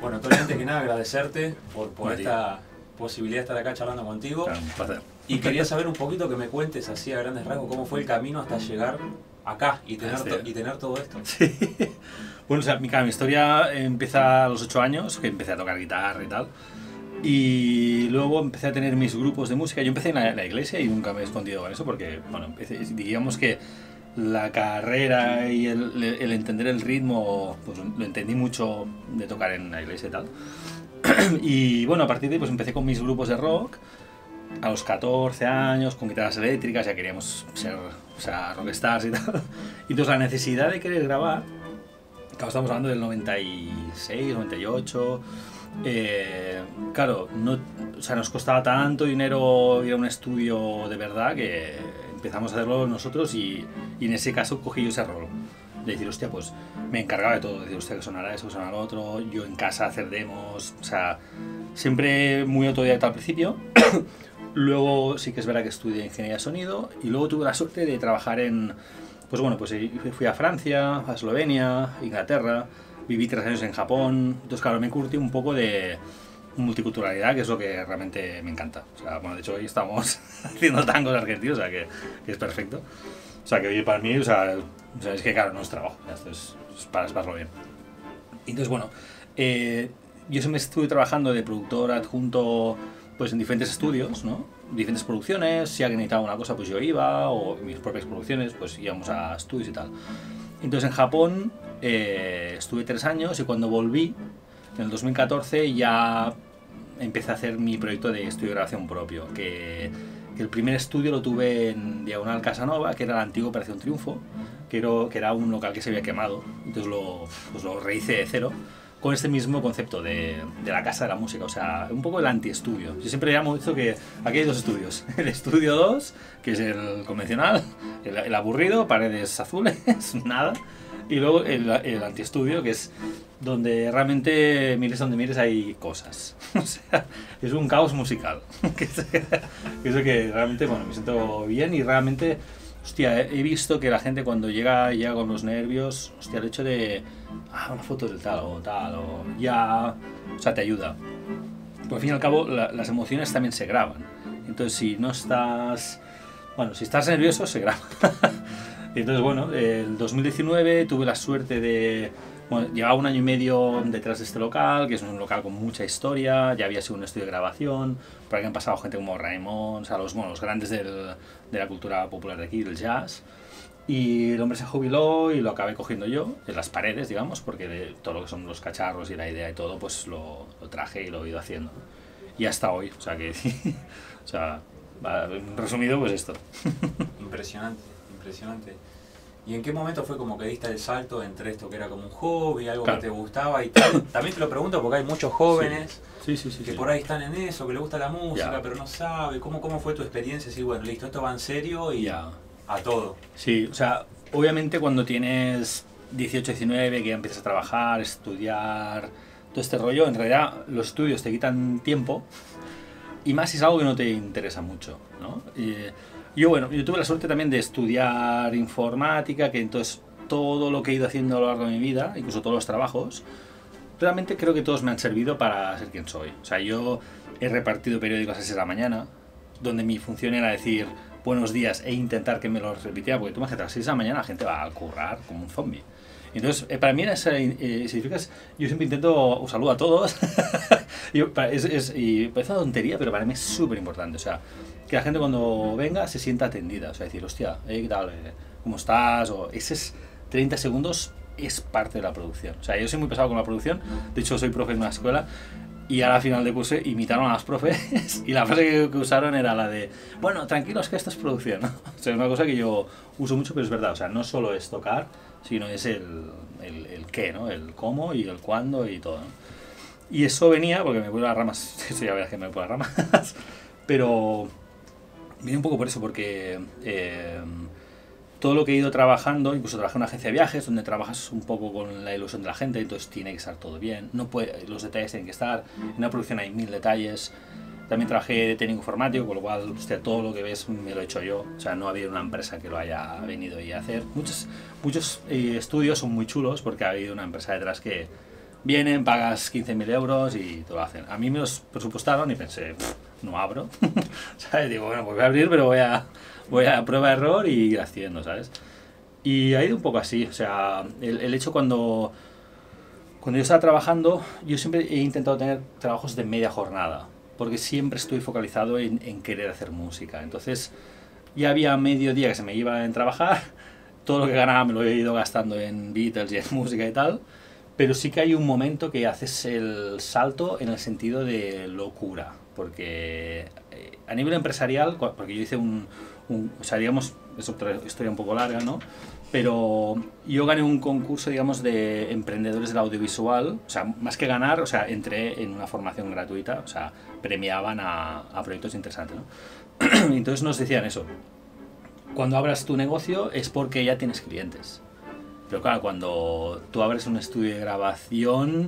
Bueno, Tony, antes que nada agradecerte por esta posibilidad de estar acá charlando contigo. Claro, un placer. Y quería saber un poquito, que me cuentes así a grandes rasgos cómo fue el camino hasta llegar acá y tener todo esto. Sí. Bueno, o sea, mi historia empieza a los 8 años, que empecé a tocar guitarra y tal. Y luego empecé a tener mis grupos de música. Yo empecé en la iglesia y nunca me he escondido con eso porque, bueno, digamos que la carrera y el entender el ritmo, pues lo entendí mucho de tocar en la iglesia y tal. Y bueno, a partir de ahí pues empecé con mis grupos de rock a los 14 años, con guitarras eléctricas, ya queríamos ser, o sea, rockstars y tal. Y entonces la necesidad de querer grabar, claro, estamos hablando del 96, 98, claro, no, o sea, nos costaba tanto dinero ir a un estudio de verdad que empezamos a hacerlo nosotros y en ese caso cogí yo ese rol. De decir, hostia, pues me encargaba de todo, de decir, hostia, que sonará eso, que sonará lo otro, yo en casa hacer demos, o sea, siempre muy autodidacta al principio. Luego sí que es verdad que estudié ingeniería de sonido y luego tuve la suerte de trabajar en, pues bueno, pues fui a Francia, a Eslovenia, Inglaterra, viví 3 años en Japón, entonces claro, me curtí un poco de multiculturalidad, que es lo que realmente me encanta. O sea, bueno, de hecho hoy estamos haciendo tangos argentinos, o sea, que es perfecto. O sea, que hoy para mí, o sea, es que claro, no es trabajo, esto es para pasarlo bien. Entonces, bueno, yo siempre estuve trabajando de productor adjunto pues en diferentes estudios, ¿no? Diferentes producciones, si alguien necesitaba una cosa pues yo iba, o mis propias producciones pues íbamos a estudios y tal. Entonces en Japón estuve 3 años y cuando volví, en el 2014 ya empecé a hacer mi proyecto de estudio de grabación propio, que el primer estudio lo tuve en Diagonal Casanova, que era la antigua Operación Triunfo, que era un local que se había quemado, entonces lo rehice de cero, con este mismo concepto de la casa de la música, o sea, un poco el anti-estudio. Yo siempre llamo esto que aquí hay 2 estudios, el estudio 2, que es el convencional, el aburrido, paredes azules, nada, y luego el anti-estudio, que es donde realmente mires donde mires hay cosas, o sea, es un caos musical, que es lo que realmente, bueno, me siento bien y realmente, hostia, he visto que la gente cuando llega con los nervios, hostia, el hecho de, una foto del tal, o ya, o sea, te ayuda. Pero al fin y al cabo, las emociones también se graban, entonces si no estás, bueno, si estás nervioso, se graba. Entonces, bueno, en 2019 tuve la suerte de, bueno, llevaba 1 año y medio detrás de este local, que es un local con mucha historia, ya había sido un estudio de grabación, por aquí han pasado gente como Raimon, o sea, los grandes de la cultura popular de aquí, del jazz, y el hombre se jubiló y lo acabé cogiendo yo, en las paredes, digamos, porque de todo lo que son los cacharros y la idea y todo, pues lo traje y lo he ido haciendo. Y hasta hoy, o sea, que, o sea, resumido, pues esto. Impresionante, impresionante. ¿Y en qué momento fue como que diste el salto entre esto que era como un hobby, algo claro. que te gustaba y tal? También te lo pregunto porque hay muchos jóvenes sí, que por ahí están en eso, que les gusta la música, ya. pero no sabe. ¿Cómo fue tu experiencia? Sí, bueno, listo, esto va en serio y Ya. a todo. Sí, o sea, obviamente cuando tienes 18, 19, que ya empiezas a trabajar, estudiar, todo este rollo, en realidad los estudios te quitan tiempo y más si es algo que no te interesa mucho, ¿no? Yo tuve la suerte también de estudiar informática, que entonces todo lo que he ido haciendo a lo largo de mi vida, incluso todos los trabajos, realmente creo que todos me han servido para ser quien soy. O sea, yo he repartido periódicos a las 6 de la mañana, donde mi función era decir buenos días e intentar que me los repitiera, porque tú imagínate, a las 6 de la mañana la gente va a currar como un zombie. Entonces, para mí significa, yo siempre intento un saludo a todos, y parece una tontería, pero para mí es súper importante, o sea, que la gente cuando venga se sienta atendida, o sea, decir, hostia, ¿qué tal? ¿Cómo estás? O esos 30 segundos es parte de la producción, o sea, yo soy muy pesado con la producción, de hecho soy profe en una escuela, y ahora a final de curso imitaron a las profes y la frase que usaron era la de, bueno, tranquilos que esto es producción, ¿no? O sea, es una cosa que yo uso mucho, pero es verdad, o sea, no solo es tocar, sino es el qué, ¿no? El cómo y el cuándo y todo, ¿no? Y eso venía, porque me voy a las ramas, eso ya verás que me voy a las ramas, pero viene un poco por eso, porque todo lo que he ido trabajando, incluso trabajé en una agencia de viajes, donde trabajas un poco con la ilusión de la gente, entonces tiene que estar todo bien, no puede, los detalles tienen que estar, en una producción hay 1000 detalles. También trabajé de técnico informático, con lo cual, hostia, todo lo que ves me lo he hecho yo. O sea, no ha habido una empresa que lo haya venido y a hacer. Muchos estudios son muy chulos porque ha habido una empresa detrás que vienen, pagas 15.000 euros y te lo hacen. A mí me los presupuestaron y pensé, no abro, ¿sabes? Digo, bueno, pues voy a abrir, pero voy a prueba-error y ir haciendo, ¿sabes? Y ha ido un poco así, o sea, el hecho cuando yo estaba trabajando, yo siempre he intentado tener trabajos de media jornada, porque siempre estoy focalizado en querer hacer música. Entonces, ya había medio día que se me iba en trabajar, todo lo que ganaba me lo he ido gastando en Beatles y en música y tal, pero sí que hay un momento que haces el salto en el sentido de locura, porque a nivel empresarial, porque yo hice o sea, digamos, es otra historia un poco larga, ¿no? Pero yo gané un concurso, digamos, de emprendedores del audiovisual, o sea, más que ganar, o sea, entré en una formación gratuita, o sea, premiaban a proyectos interesantes, ¿no? Y entonces nos decían eso, cuando abras tu negocio es porque ya tienes clientes. Pero claro, cuando tú abres un estudio de grabación,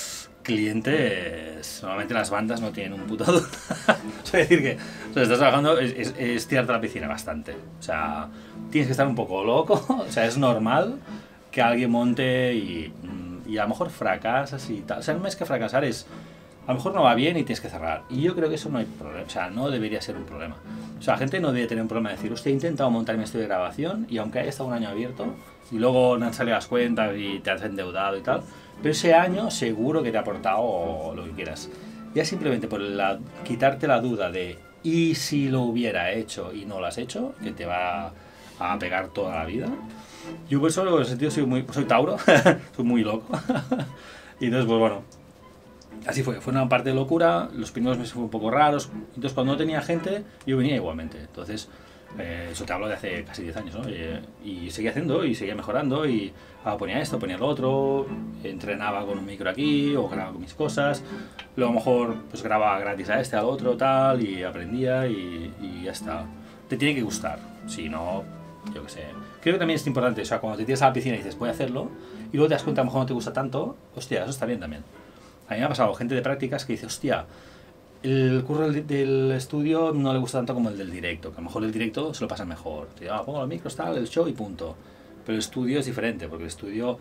clientes, normalmente las bandas no tienen un puto duro. Es decir que, o sea, estás trabajando, es tirarte a la piscina bastante. O sea, tienes que estar un poco loco, o sea, es normal que alguien monte y a lo mejor fracasas y tal. O sea, no es que fracasar, es a lo mejor no va bien y tienes que cerrar. Y yo creo que eso no hay problema, o sea, no debería ser un problema. O sea, la gente no debe tener un problema de decir, hostia, he intentado montar mi estudio de grabación y aunque haya estado un año abierto y luego no han salido las cuentas y te has endeudado y tal, pero ese año seguro que te ha aportado lo que quieras. Ya simplemente por quitarte la duda de ¿y si lo hubiera hecho y no lo has hecho? Que te va a pegar toda la vida. Yo por eso en ese sentido soy Tauro, soy muy loco. Y entonces, pues bueno, así fue una parte de locura, los primeros meses fueron un poco raros, entonces cuando no tenía gente yo venía igualmente, entonces eso te hablo de hace casi 10 años, ¿no? Y seguía haciendo y seguía mejorando y ponía esto, ponía lo otro, entrenaba con un micro aquí o grababa con mis cosas, luego a lo mejor pues grababa gratis a este, al otro, tal, y aprendía y ya está. Te tiene que gustar, si no, yo qué sé. Creo que también es importante, o sea, cuando te tiras a la piscina y dices voy a hacerlo y luego te das cuenta a lo mejor no te gusta tanto, hostia, eso está bien también. A mí me ha pasado gente de prácticas que dice, hostia, el curro del estudio no le gusta tanto como el del directo, que a lo mejor el directo se lo pasa mejor. Te digo, pongo los micros, tal, el show y punto. Pero el estudio es diferente, porque el estudio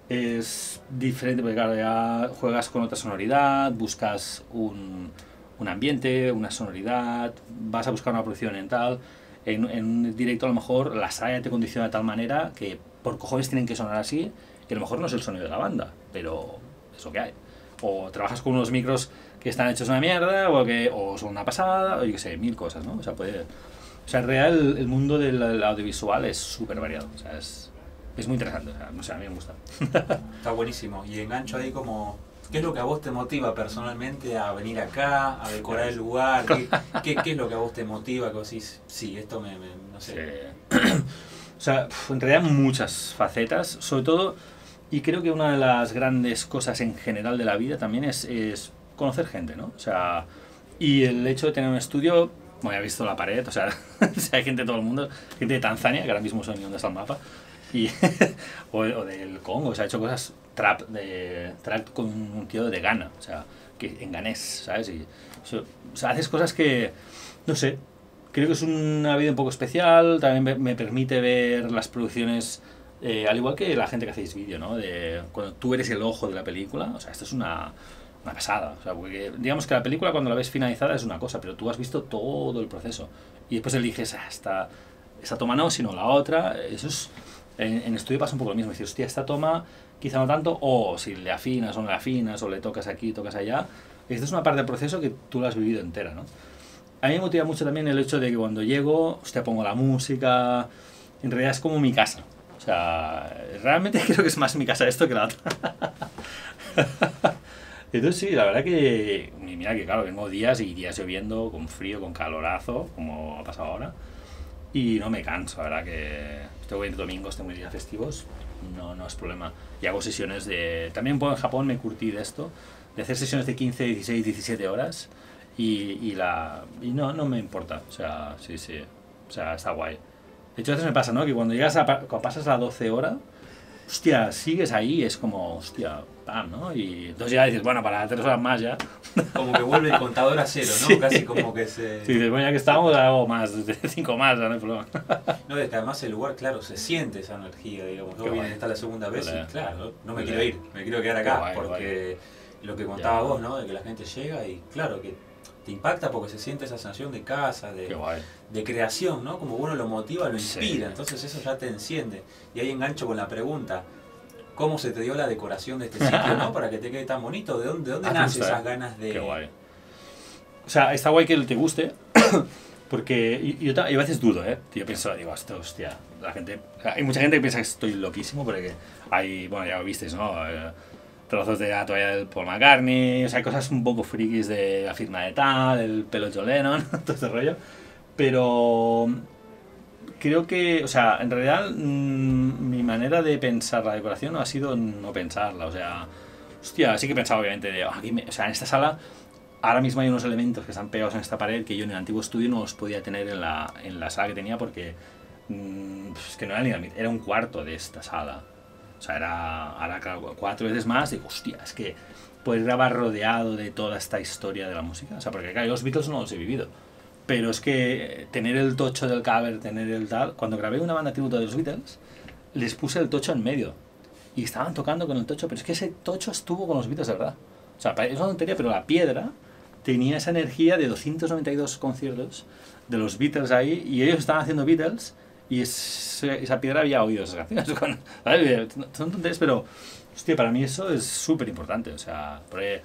es diferente, porque claro, ya juegas con otra sonoridad, buscas un ambiente, una sonoridad, vas a buscar una producción en tal. En un directo a lo mejor la sala te condiciona de tal manera que por cojones tienen que sonar así, y a lo mejor no es el sonido de la banda, pero es lo que hay. O trabajas con unos micros que están hechos una mierda, o son una pasada, o yo qué sé, mil cosas, ¿no? O sea, en realidad el mundo del audiovisual es súper variado, o sea, es muy interesante, o sea, no sé, a mí me gusta. Está buenísimo. Y engancho ahí como, ¿qué es lo que a vos te motiva personalmente a venir acá, a decorar el lugar? ¿Qué es lo que a vos te motiva? Que vos decís, sí, esto no sé. Sí. O sea, en realidad muchas facetas, sobre todo. Y creo que una de las grandes cosas en general de la vida también es conocer gente, ¿no? O sea, y el hecho de tener un estudio, bueno, he visto la pared, o sea, hay gente de todo el mundo, gente de Tanzania, que ahora mismo no sé ni dónde está el mapa, y, o del Congo, o sea, ha hecho cosas trap con un tío de Ghana, o sea, que en ganés, ¿sabes? O sea, haces cosas que, no sé, creo que es una vida un poco especial, también me permite ver las producciones. Al igual que la gente que hacéis vídeo, ¿no? De cuando tú eres el ojo de la película, o sea, esto es una pasada. O sea, porque digamos que la película cuando la ves finalizada es una cosa, pero tú has visto todo el proceso. Y después eliges esta toma no, sino la otra. Eso es. En estudio pasa un poco lo mismo. Decir, hostia, esta toma quizá no tanto, o si le afinas o no le afinas, o le tocas aquí, tocas allá. Esta es una parte del proceso que tú la has vivido entera, ¿no? A mí me motiva mucho también el hecho de que cuando llego, hostia, pongo la música. En realidad es como mi casa. O sea, realmente creo que es más mi casa esto que la otra. Entonces sí, la verdad que, mira que claro, vengo días y días lloviendo, con frío, con calorazo, como ha pasado ahora, y no me canso, la verdad que tengo que ir domingos, tengo días festivos, no es problema. Y hago sesiones también en Japón me curtí de esto, de hacer sesiones de 15, 16, 17 horas, y no me importa, o sea, sí, o sea, está guay. De hecho, a veces me pasa, ¿no? Que cuando pasas la 12 horas, hostia, sigues ahí, es como, hostia, pam, ¿no? Y entonces ya dices, bueno, para 3 horas más ya. Como que vuelve el contador a cero, ¿no? Sí. Casi como que se... Sí, dices, bueno, ya que estamos, hago más, 5 más, no hay problema. No, es que además el lugar, claro, se siente esa energía, digamos. Yo Qué vine guay. esta la segunda vez Vale. y claro, no me Vale. quiero ir, me quiero quedar Qué acá, guay, porque lo que contaba Ya. vos, ¿no? De que la gente llega y claro, que te impacta porque se siente esa sensación de casa, Qué guay. de creación, ¿no? Como uno lo motiva, lo Sí. inspira, entonces eso ya te enciende. Y ahí engancho con la pregunta, ¿cómo se te dio la decoración de este sitio, ¿no? Para que te quede tan bonito, ¿de dónde Ah, nacen justo, esas ganas de...? Qué guay. O sea, está guay que te guste, porque yo a veces dudo, ¿eh? Yo pienso, digo, hostia, la gente... Hay mucha gente que piensa que estoy loquísimo, porque hay, bueno, ya lo visteis, ¿no? Trozos de la toalla del Paul McCartney, o sea, hay cosas un poco frikis de la firma de tal, el pelo John Lennon, todo este rollo. Pero creo que, o sea, en realidad mi manera de pensar la decoración ha sido no pensarla, o sea, hostia, sí que he pensado obviamente de, aquí o sea, en esta sala ahora mismo hay unos elementos que están pegados en esta pared que yo en el antiguo estudio no los podía tener en la sala que tenía porque es que no era ni la mitad, era un cuarto de esta sala. O sea, era 4 veces más. Digo, hostia, es que poder grabar rodeado de toda esta historia de la música. O sea, porque claro, los Beatles no los he vivido. Pero es que tener el tocho del cover, tener el tal... Cuando grabé una banda tributo de los Beatles, les puse el tocho en medio. Y estaban tocando con el tocho, pero es que ese tocho estuvo con los Beatles de verdad. O sea, es una tontería, pero la piedra tenía esa energía de 292 conciertos de los Beatles ahí, y ellos estaban haciendo Beatles, y esa piedra había oído esas canciones. Son tonterías, pero hostia, para mí eso es súper importante. O sea, porque,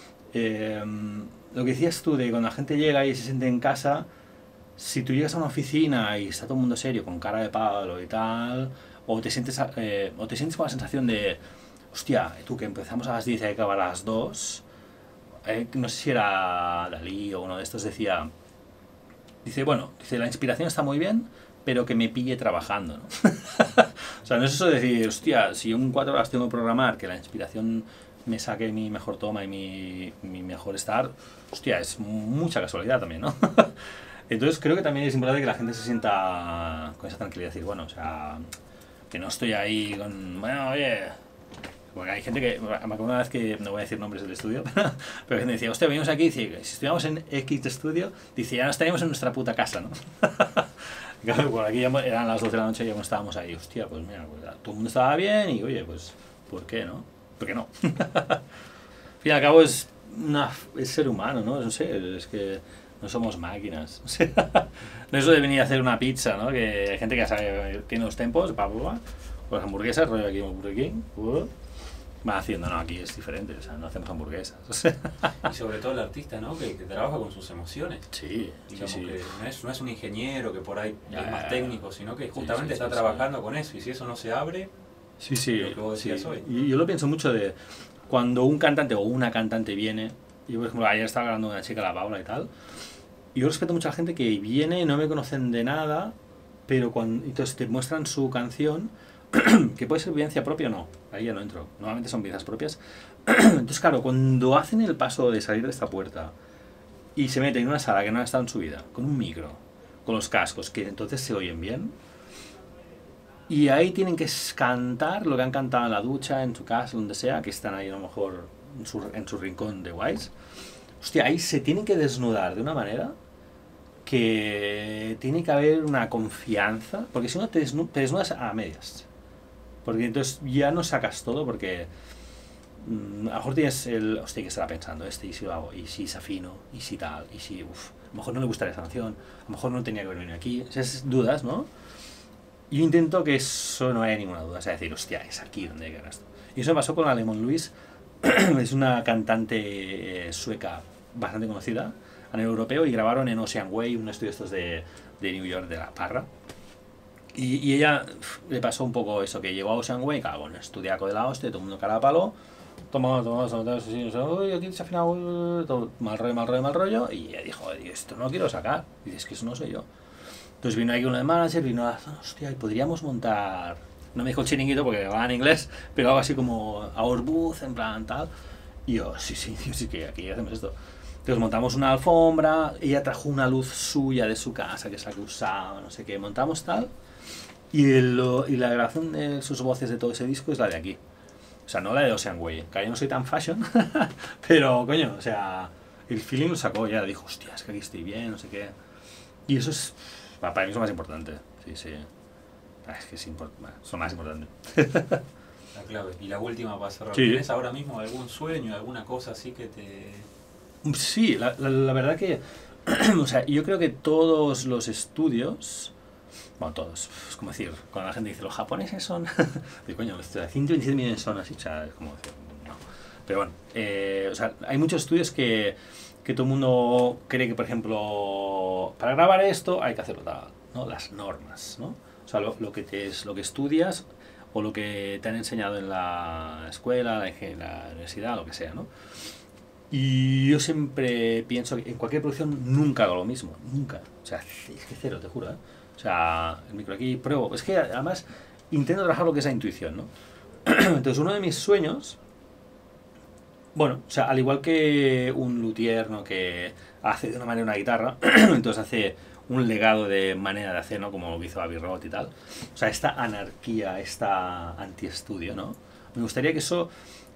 lo que decías tú de cuando la gente llega y se siente en casa, si tú llegas a una oficina y está todo el mundo serio, con cara de palo y tal, o te sientes con la sensación de, hostia, tú que empezamos a las 10 y hay que acabar a las 2, no sé si era Dalí o uno de estos, dice, la inspiración está muy bien, pero que me pille trabajando, ¿no? O sea, no es eso de decir, hostia, si en 4 horas tengo que programar, que la inspiración me saque mi mejor toma y mi mejor estar, hostia, es mucha casualidad también, ¿no? Entonces creo que también es importante que la gente se sienta con esa tranquilidad, decir, bueno, o sea, que no estoy ahí con, bueno, oye... Porque hay gente que, me acuerdo una vez que, no voy a decir nombres del estudio, pero gente decía, hostia, venimos aquí y dice, si estuviéramos en X estudio, dice, ya nos estaríamos en nuestra puta casa, ¿no? Claro, por aquí ya eran las 12 de la noche y ya no estábamos ahí, hostia, pues mira, pues, todo el mundo estaba bien y oye, pues, ¿por qué no? ¿Por qué no? Al fin y al cabo es ser humano, ¿no? No sé, es que no somos máquinas. O sea, no es eso de venir a hacer una pizza, ¿no? Que hay gente que sabe, tiene los tempos, o las hamburguesas, rollo aquí en Burger King, va haciendo, no, aquí es diferente, o sea, no hacemos hamburguesas. O sea. Y sobre todo el artista, ¿no? Que trabaja con sus emociones. Sí, Digamos sí. que no es un ingeniero que por ahí es más técnico, sino que justamente sí, está trabajando con eso. Y si eso no se abre, sí, lo que vos decías hoy. Y yo lo pienso mucho de cuando un cantante o una cantante viene, y por ejemplo, ayer estaba hablando con una chica, la Paula y tal, y yo respeto mucho a la gente que viene, no me conocen de nada, pero cuando entonces te muestran su canción, que puede ser vivencia propia o no, ahí ya no entro, normalmente son vidas propias. Entonces claro, cuando hacen el paso de salir de esta puerta y se meten en una sala que no ha estado en su vida, con un micro, con los cascos, que entonces se oyen bien, y ahí tienen que cantar lo que han cantado en la ducha, en su casa, donde sea, que están ahí a lo mejor en su rincón de guays, hostia, ahí se tienen que desnudar de una manera que tiene que haber una confianza, porque si no te desnudas a medias. Porque entonces ya no sacas todo, porque a lo mejor tienes el, hostia, que estará pensando y si lo hago, y si afino, y si tal, y si, a lo mejor no le gustaría esa canción, a lo mejor no tenía que venir aquí, esas dudas, ¿no? Yo intento que eso no haya ninguna duda, o sea, decir, hostia, es aquí donde hay que hacer esto. Y eso me pasó con la Lemon Louise, es una cantante sueca bastante conocida a nivel europeo, y grabaron en Ocean Way, un estudio estos de New York, de La Parra. Y ella le pasó un poco eso, que llegó a Ocean Way, claro, con estudiaco de la hostia, todo el mundo cara a palo, toma, uy, aquí se ha afinado, todo mal rollo, y ella dijo, esto no lo quiero sacar, y dices, que eso no soy yo. Entonces vino aquí uno de manager, vino a, hostia, y podríamos montar, no me dijo el chiringuito porque hablaba en inglés, pero algo así como Our Booth, en plan tal, y yo, sí, que aquí hacemos esto. Entonces montamos una alfombra, ella trajo una luz suya de su casa, que es la que usaba, no sé qué, montamos tal. Y la grabación de sus voces de todo ese disco es la de aquí. O sea, no la de Ocean Way, que yo no soy tan fashion, pero coño, o sea, el feeling lo sacó ya, dijo, hostia, es que aquí estoy bien, no sé qué. Y eso es, para mí es lo más importante, sí. Es que es lo más importante. La clave. Y la última para cerrar. Sí. ¿Tienes ahora mismo algún sueño, alguna cosa así que te...? Sí, la verdad que, o sea, yo creo que todos los estudios, bueno, todos, es como decir, cuando la gente dice, los japoneses son, de coño, 127 millones son así, o sea, es como decir, no. Pero bueno, o sea, hay muchos estudios que todo el mundo cree que, por ejemplo, para grabar esto hay que hacerlo tal, ¿no? Las normas, ¿no? O sea, lo que estudias o lo que te han enseñado en la escuela, en la universidad, lo que sea, ¿no? Y yo siempre pienso que en cualquier producción nunca hago lo mismo, nunca. O sea, es que cero, te juro, ¿eh? O sea, el micro aquí, pruebo. Es que además intento trabajar lo que es la intuición, ¿no? Entonces, uno de mis sueños, bueno, o sea, al igual que un luthier, ¿no? Que hace de una manera una guitarra, entonces hace un legado de manera de hacer, ¿no? Como lo hizo Abbey Road y tal. O sea, esta anarquía, esta antiestudio, ¿no? Me gustaría que eso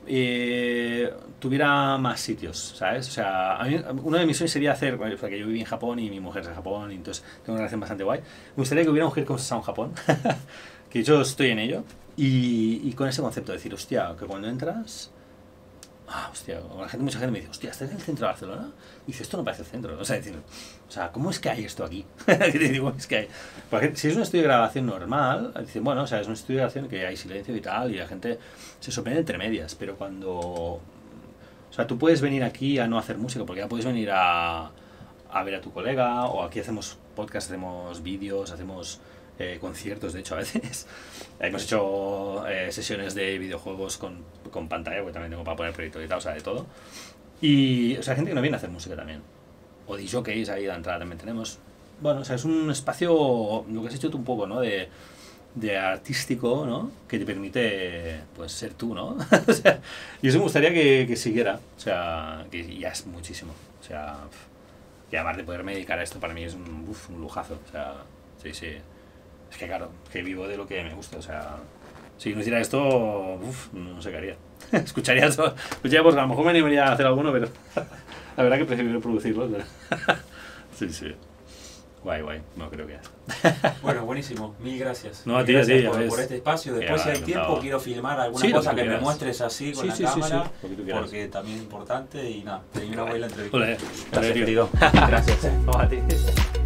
tuviera más sitios, ¿sabes? O sea, a mí, uno de mis sueños sería hacer, porque yo viví en Japón y mi mujer es de Japón, y entonces tengo una relación bastante guay. Me gustaría que hubiera un Here Comes the Sun Japón, que yo estoy en ello, y con ese concepto de decir, hostia, que cuando entras, hostia, mucha gente me dice, hostia, ¿estás en el centro de Barcelona? Y dice, esto no parece el centro, o sea, ¿cómo es que hay esto aquí? ¿Qué te digo? Es que hay. Porque si es un estudio de grabación normal, dicen, bueno, o sea, es un estudio de grabación que hay silencio y tal, y la gente se sorprende entre medias, pero cuando... O sea, tú puedes venir aquí a no hacer música, porque ya puedes venir a ver a tu colega, o aquí hacemos podcast, hacemos vídeos, hacemos conciertos, de hecho, a veces. Hemos hecho sesiones de videojuegos con pantalla, porque también tengo para poner proyectos y tal, o sea, de todo. Y, o sea, gente que no viene a hacer música también. O DJs ahí de entrada también tenemos. Bueno, o sea, es un espacio, lo que has hecho tú un poco, ¿no? De artístico, ¿no? Que te permite, pues, ser tú, ¿no? O sea, y eso me gustaría que siguiera. O sea, que ya es muchísimo. O sea, y además de poderme dedicar a esto, para mí es un lujazo. O sea, sí. Es que claro, que vivo de lo que me gusta. O sea, si no hiciera esto, no sé qué haría. Escucharía, pues a lo mejor me animaría a hacer alguno, pero la verdad que prefiero producirlo. Sí. Guay. No, creo que ya. Bueno, buenísimo. Mil gracias. No, gracias por este espacio. Después, si hay tiempo, quiero filmar alguna cosa que me muestres así con la cámara. Porque también es importante. Y nada, te doy una buena entrevista. Gracias, querido. Gracias. No, a ti.